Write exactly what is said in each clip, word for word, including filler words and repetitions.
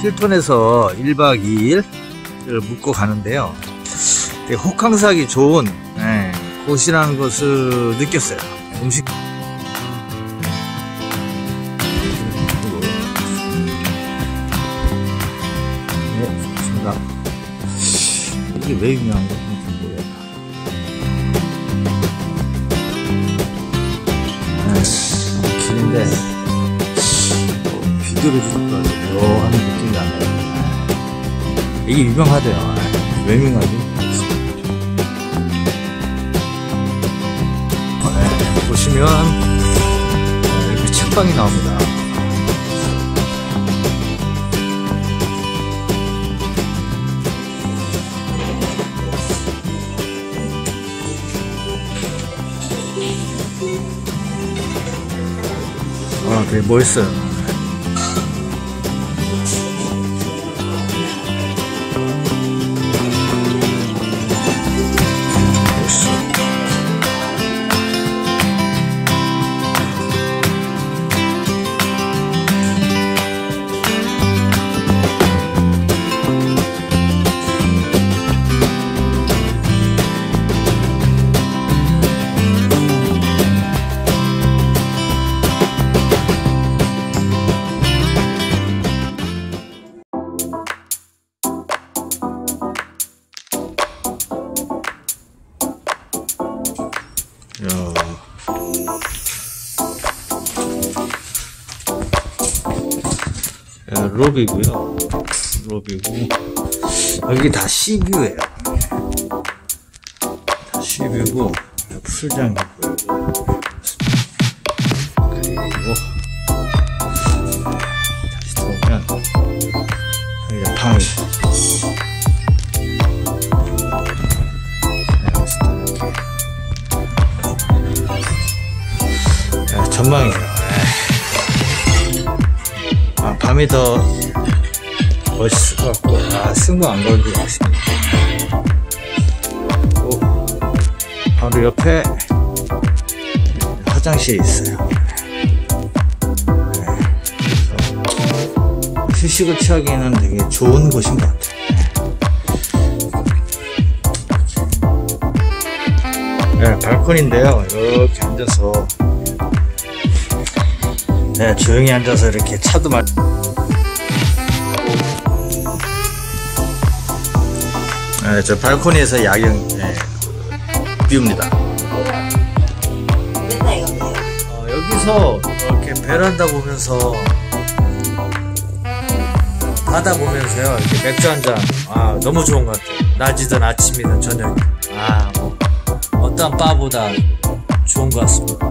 힐톤에서 일 박 이 일을 묵고 가는데요. 되게 호캉스하기 좋은 네, 곳이라는 것을 느꼈어요. 음식 네, 좋습니다. 이게 왜 유명한 건지 모르겠다. 네, 길인데 어, 비교를 해줄까 하는 느낌이 나네요. 이게 유명하대요. 왜 유명하지? 네, 보시면 이렇게 책방이 나옵니다. 아, 되게 멋있어요. 야, 로비고요. 로비고 여기 다 시뷰예요. 다 시뷰고 풀장 있고요. 그리고 다시 들어오면 여기가 방이. 야, 전망이에요. 아, 밤이 더 멋있을 것 같고, 아, 승부 안 걸고 있습니다. 또, 바로 옆에 화장실이 있어요. 네, 그래서 휴식을 취하기에는 되게 좋은 곳인 것 같아요. 네, 발코니인데요. 이렇게 앉아서 네, 조용히 앉아서 이렇게 차도 마 네, 저 발코니에서 야경 네, 뷰입니다. 어, 여기서 이렇게 베란다 보면서 바다 보면서요, 이렇게 맥주 한잔, 아, 너무 좋은 것 같아요. 낮이든 아침이든 저녁, 아, 뭐 어떤 바보다 좋은 것 같습니다.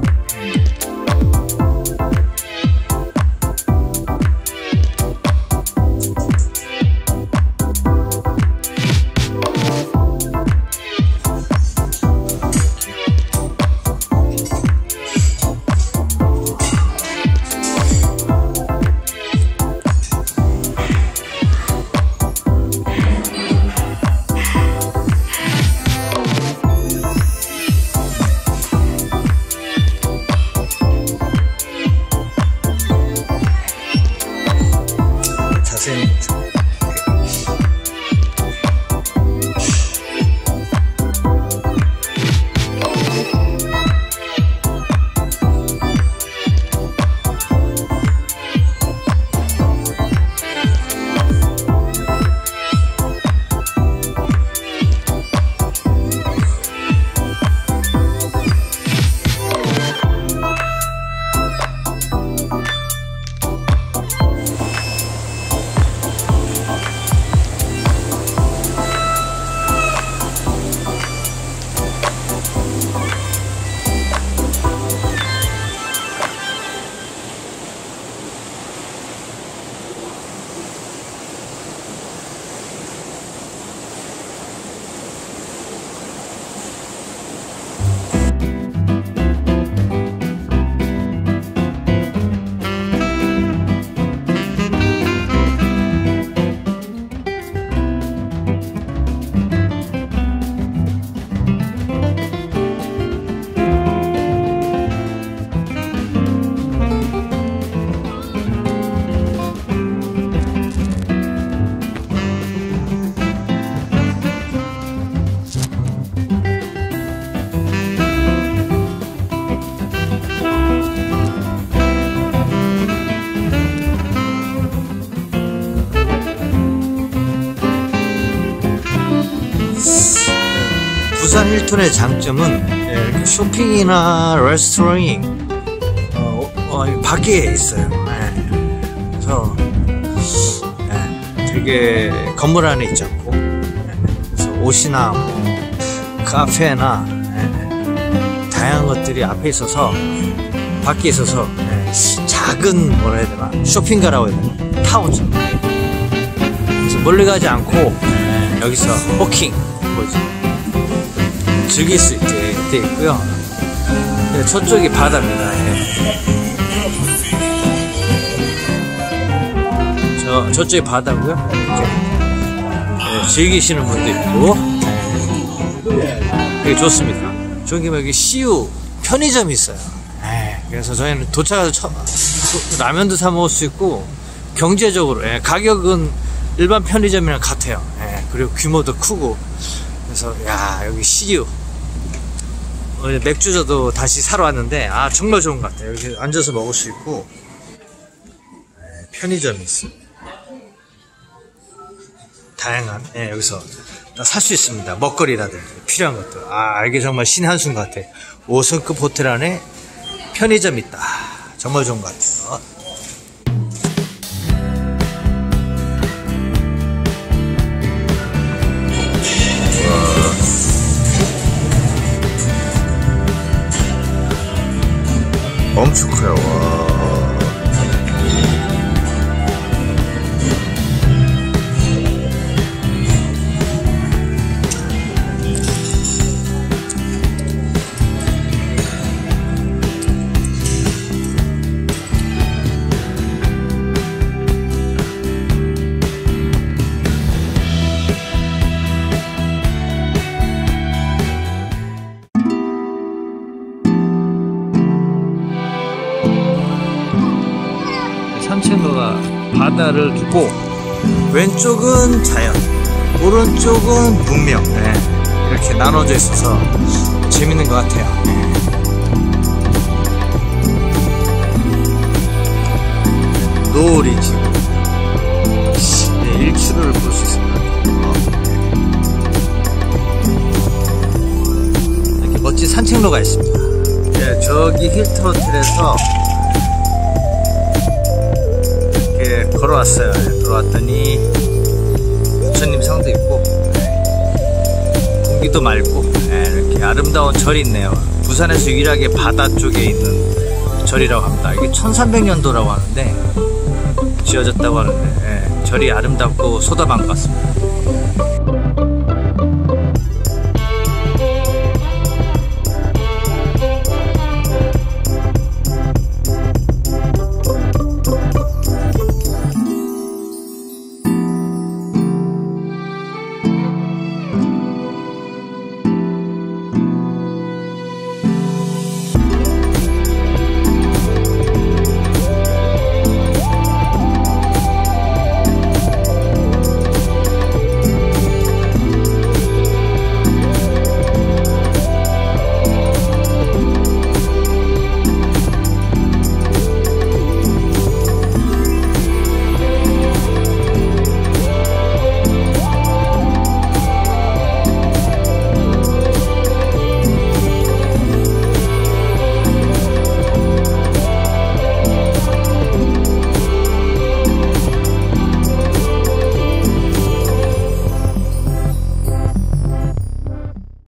힐튼의 장점은 예, 이렇게 쇼핑이나 레스토랑이 어, 어, 밖에 있어요. 예, 그래서 예, 되게 건물 안에 있지 않고 예, 그래서 옷이나 뭐, 카페나 예, 다양한 것들이 앞에 있어서 밖에 있어서 예, 작은 뭐라 해야 되나 쇼핑가라고 해야 되나 타운처럼 그래서 멀리 가지 않고 예, 여기서 호킹 뭐지 즐길 수 있게 돼 있고요. 네, 저쪽이 바다입니다. 예. 저 저쪽이 바다고요. 이렇게 네, 즐기시는 분도 있고 네, 되게 좋습니다. 저기 여기 씨유 편의점이 있어요. 예, 그래서 저희는 도착해서 처, 라면도 사 먹을 수 있고 경제적으로 예, 가격은 일반 편의점이랑 같아요. 예, 그리고 규모도 크고 그래서 야 여기 씨유 맥주저도 다시 사러 왔는데 아 정말 좋은 것 같아요. 여기 앉아서 먹을 수 있고 네, 편의점이 있어요. 다양한 네, 여기서 살 수 있습니다. 먹거리라든지 필요한 것들. 아 이게 정말 신의 한수인 것 같아요. 오 성급 호텔 안에 편의점 있다. 정말 좋은 것 같아요. 엄청 커요. 와. 산책로가 바다를 두고 왼쪽은 자연, 오른쪽은 문명 네, 이렇게 나눠져 있어서 재밌는 것 같아요. 노을이 지금 네, 일출을 볼 수 있습니다. 이렇게 멋진 산책로가 있습니다. 네, 저기 힐튼 호텔에서 걸어왔어요. 걸어왔더니 부처님 상도 있고 네. 공기도 맑고 네. 이렇게 아름다운 절이 있네요. 부산에서 유일하게 바다 쪽에 있는 절이라고 합니다. 이게 천삼백 년도라고 하는데 지어졌다고 하는데 네. 절이 아름답고 소다방 같습니다.